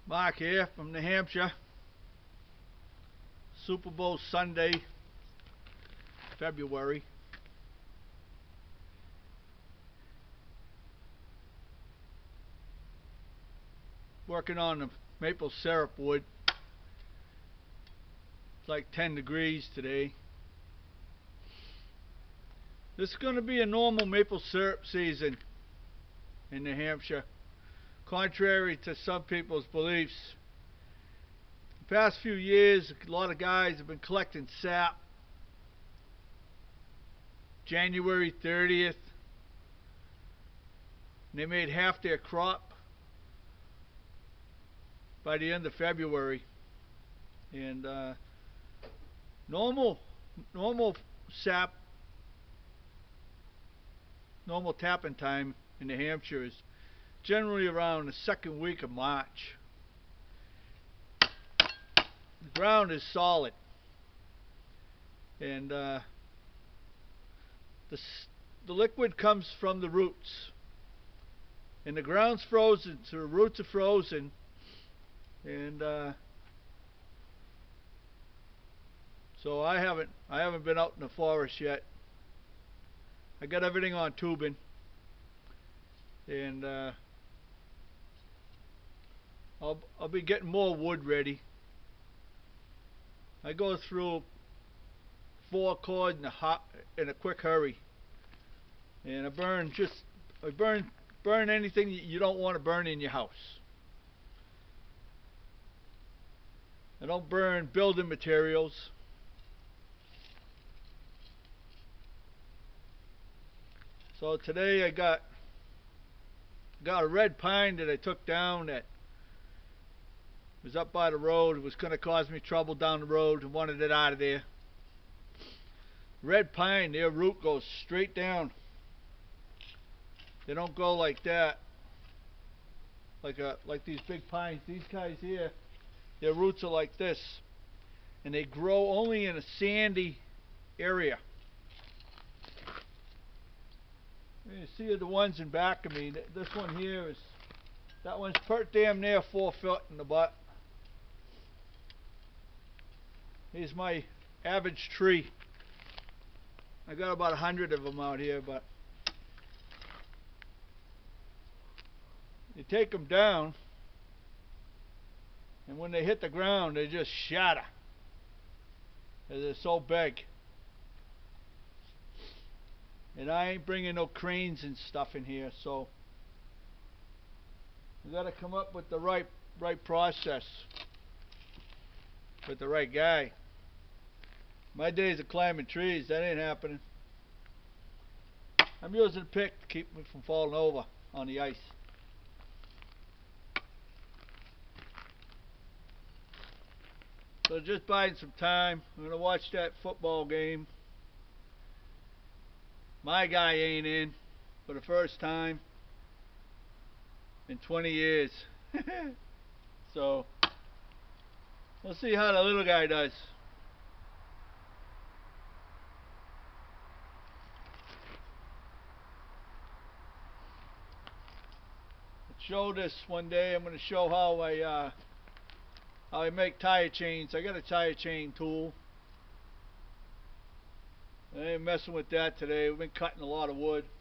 Mark here from New Hampshire. Super Bowl Sunday, February. Working on the maple syrup wood. It's like 10 degrees today. This is going to be a normal maple syrup season in New Hampshire, contrary to some people's beliefs. The past few years, a lot of guys have been collecting sap. January 30th, and they made half their crop by the end of February. And normal sap, normal tapping time in New Hampshire is generally around the second week of March. The ground is solid, and the liquid comes from the roots, and the ground's frozen, so the roots are frozen, and so I haven't been out in the forest yet. I got everything on tubing, and I'll be getting more wood ready. I go through 4 cord in a quick hurry, and I burn anything you don't want to burn in your house. I don't burn building materials. So today I got a red pine that I took down that was up by the road. It was going to cause me trouble down the road, and wanted it out of there. Red pine, their root goes straight down. They don't go like that, like these big pines. These guys here, their roots are like this, and they grow only in a sandy area. You see the ones in back of me. This one here that one's pert damn near 4 foot in the butt. Here's my average tree. I got about 100 of them out here, but you take them down, and when they hit the ground, they just shatter. They're so big. And I ain't bringing no cranes and stuff in here, so you got to come up with the right process with the right guy. My days of climbing trees, that ain't happening. I'm using a pick to keep me from falling over on the ice. So just biding some time. I'm going to watch that football game. My guy ain't in for the first time in 20 years. So we'll see how the little guy does. I'll show this one day. I'm going to show how I make tire chains. I got a tire chain tool. I ain't messing with that today. We've been cutting a lot of wood.